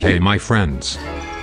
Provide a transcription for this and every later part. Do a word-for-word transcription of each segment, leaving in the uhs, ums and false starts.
Hey my friends.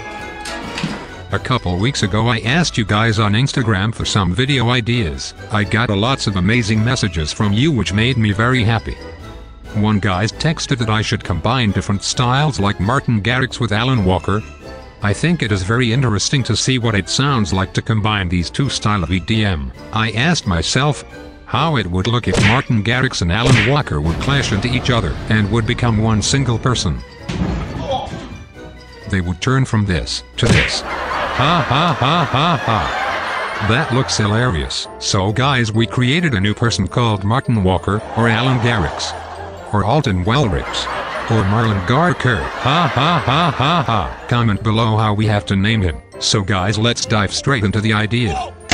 A couple weeks ago I asked you guys on Instagram for some video ideas. I got a lots of amazing messages from you which made me very happy. One guy texted that I should combine different styles like Martin Garrix with Alan Walker. I think it is very interesting to see what it sounds like to combine these two styles of E D M. I asked myself how it would look if Martin Garrix and Alan Walker would clash into each other and would become one single person. They would turn from this to this. Ha ha ha ha ha. That looks hilarious. So guys, we created a new person called Martin Walker, or Alan Garrix, or Alton Wellrix, or Marlon Garker. Ha ha ha ha ha. Comment below how we have to name him. So guys, let's dive straight into the idea.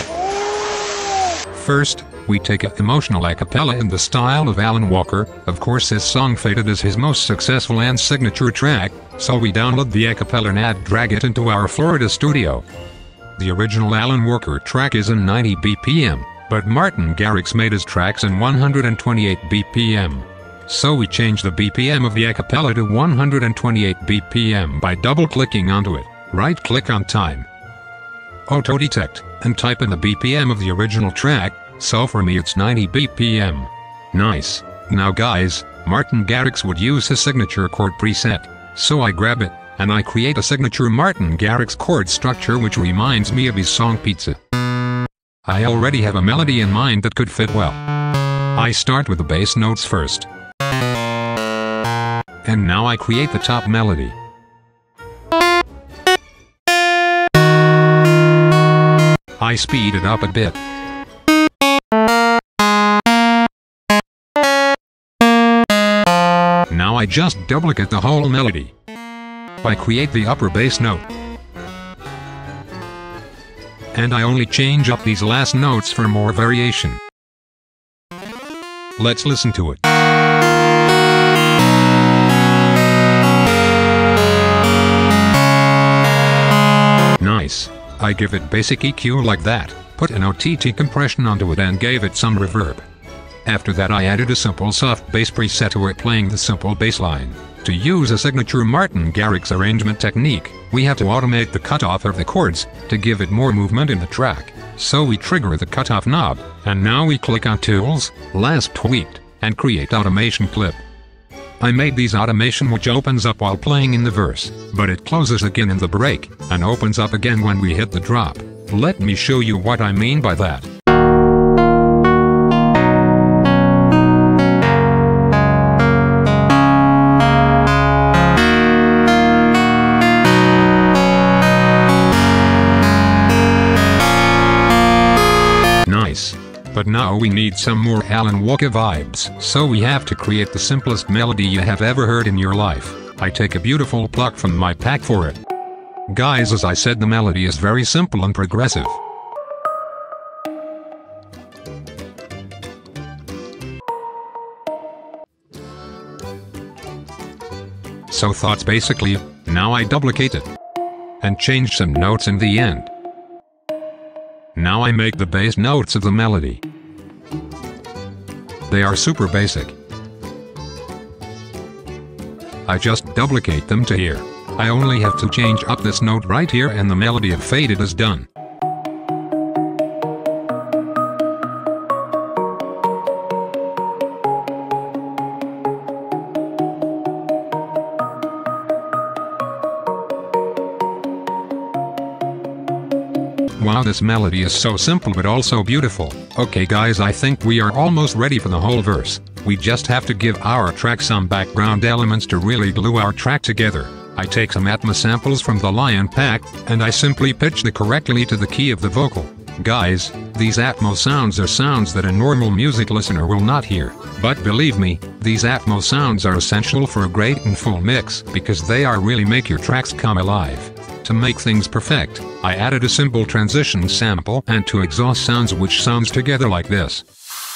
First, we take a emotional a cappella in the style of Alan Walker. Of course his song Faded is his most successful and signature track, so we download the a cappella and add drag it into our Florida studio. The original Alan Walker track is in ninety B P M, but Martin Garrix made his tracks in one hundred twenty-eight B P M. So we change the B P M of the a cappella to one hundred twenty-eight B P M by double-clicking onto it. Right-click on time, auto-detect, and type in the B P M of the original track. So for me it's ninety B P M. Nice. Now guys, Martin Garrix would use his signature chord preset. So I grab it, and I create a signature Martin Garrix chord structure which reminds me of his song Pizza. I already have a melody in mind that could fit well. I start with the bass notes first. And now I create the top melody. I speed it up a bit. Now I just duplicate the whole melody. I create the upper bass note. And I only change up these last notes for more variation. Let's listen to it. Nice. I give it basic E Q like that, put an O T T compression onto it and gave it some reverb. After that I added a simple soft bass preset to it playing the simple bass line. To use a signature Martin Garrix arrangement technique, we have to automate the cutoff of the chords, to give it more movement in the track. So we trigger the cutoff knob, and now we click on Tools, Last Tweaked, and create automation clip. I made these automation which opens up while playing in the verse, but it closes again in the break, and opens up again when we hit the drop. Let me show you what I mean by that. Nice. But now we need some more Alan Walker vibes, so we have to create the simplest melody you have ever heard in your life. I take a beautiful pluck from my pack for it. Guys, as I said, the melody is very simple and progressive. So thoughts basically, now I duplicate it. And change some notes in the end. Now I make the bass notes of the melody. They are super basic. I just duplicate them to here. I only have to change up this note right here and the melody of Faded is done. Wow, this melody is so simple but also beautiful. Okay guys, I think we are almost ready for the whole verse. We just have to give our track some background elements to really glue our track together. I take some Atmos samples from the Lion Pack, and I simply pitch the correctly to the key of the vocal. Guys, these Atmos sounds are sounds that a normal music listener will not hear. But believe me, these Atmos sounds are essential for a great and full mix, because they are really make your tracks come alive. To make things perfect, I added a simple transition sample and two exhaust sounds which sounds together like this.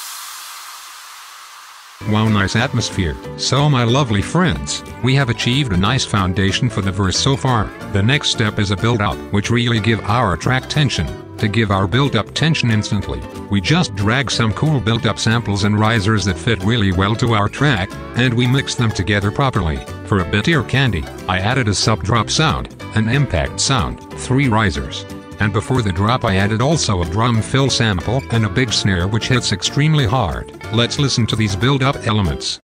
Wow, nice atmosphere. So my lovely friends, we have achieved a nice foundation for the verse so far. The next step is a build out, which really give our track tension. To give our built-up tension instantly, we just drag some cool built-up samples and risers that fit really well to our track, and we mix them together properly. For a bit ear candy, I added a sub-drop sound, an impact sound, three risers. And before the drop I added also a drum fill sample and a big snare which hits extremely hard. Let's listen to these build-up elements.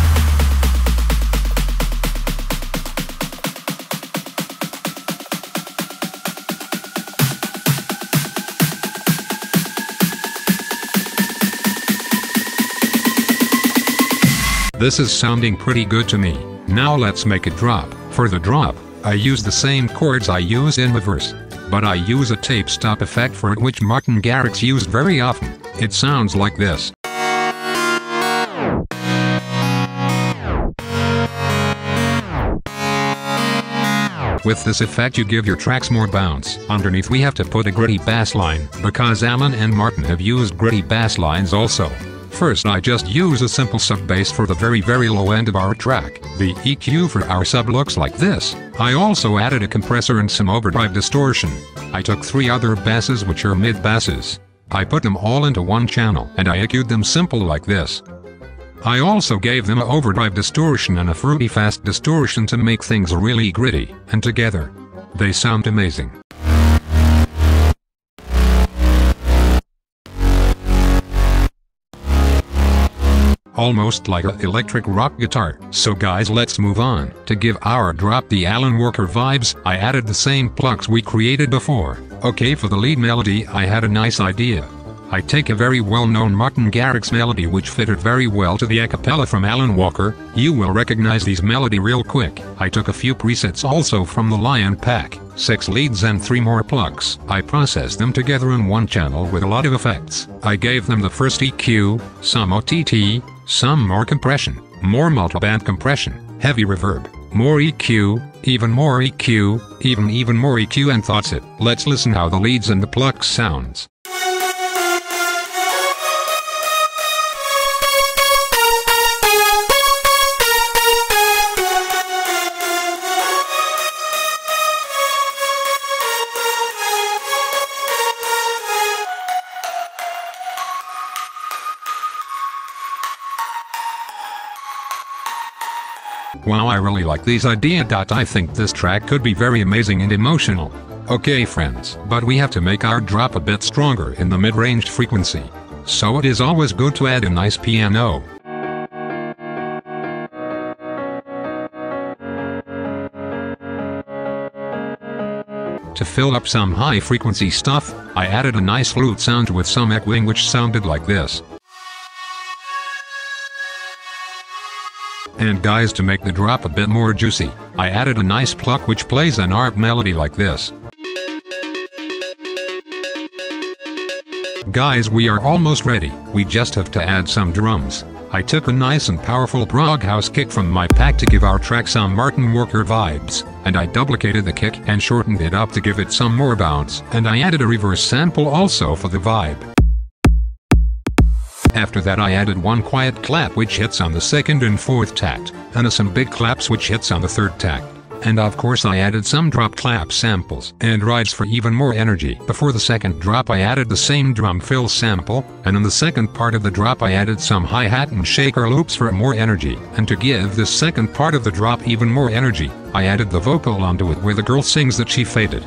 This is sounding pretty good to me. Now let's make it drop. For the drop, I use the same chords I use in the verse, but I use a tape stop effect for it which Martin Garrix used very often. It sounds like this. With this effect you give your tracks more bounce. Underneath we have to put a gritty bass line, because Alan and Martin have used gritty bass lines also. First I just use a simple sub-bass for the very very low end of our track. The E Q for our sub looks like this. I also added a compressor and some overdrive distortion. I took three other basses which are mid-basses. I put them all into one channel and I E Q'd them simple like this. I also gave them a overdrive distortion and a fruity fast distortion to make things really gritty, and together, they sound amazing. Almost like an electric rock guitar. So guys, let's move on. To give our drop the Alan Walker vibes, I added the same plucks we created before. Okay, for the lead melody I had a nice idea. I take a very well-known Martin Garrix melody which fitted very well to the a cappella from Alan Walker. You will recognize these melody real quick. I took a few presets also from the Lion Pack, six leads and three more plucks. I processed them together in one channel with a lot of effects. I gave them the first E Q, some O T T, some more compression, more multiband compression, heavy reverb, more E Q, even more E Q, even even more E Q, and that's it. Let's listen how the leads and the plucks sounds. Wow, I really like these ideas. I think this track could be very amazing and emotional. Okay friends, but we have to make our drop a bit stronger in the mid-range frequency. So it is always good to add a nice piano. To fill up some high frequency stuff, I added a nice flute sound with some echoing which sounded like this. And guys, to make the drop a bit more juicy, I added a nice pluck which plays an arp melody like this. Guys, we are almost ready. We just have to add some drums. I took a nice and powerful prog house kick from my pack to give our track some Martin Walker vibes, and I duplicated the kick and shortened it up to give it some more bounce, and I added a reverse sample also for the vibe. After that I added one quiet clap which hits on the second and fourth tact, and some big claps which hits on the third tact. And of course I added some drop clap samples and rides for even more energy. Before the second drop I added the same drum fill sample, and in the second part of the drop I added some hi-hat and shaker loops for more energy. And to give this second part of the drop even more energy, I added the vocal onto it where the girl sings that she faded.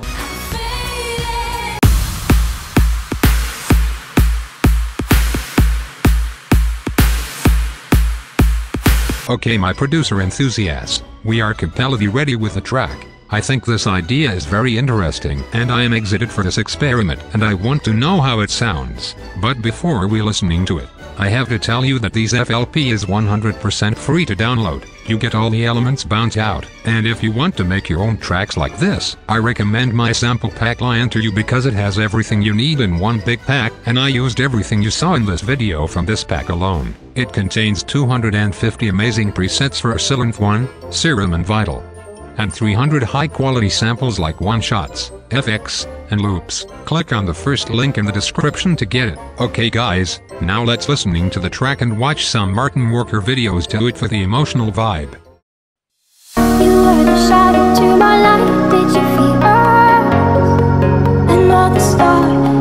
Okay, my producer enthusiasts, we are completely ready with the track. I think this idea is very interesting and I am excited for this experiment and I want to know how it sounds. But before we listening to it, I have to tell you that this F L P is one hundred percent free to download. You get all the elements bound out, and if you want to make your own tracks like this, I recommend my sample pack line to you because it has everything you need in one big pack, and I used everything you saw in this video from this pack alone. It contains two hundred fifty amazing presets for Synth one, Serum and Vital, and three hundred high-quality samples like one-shots, F X, and loops. Click on the first link in the description to get it. Okay guys, now let's listening to the track and watch some Martin Walker videos to it for the emotional vibe. You were the shadow to my light, did you feel us? Another star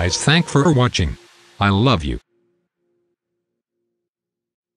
guys, thank for watching. I love you.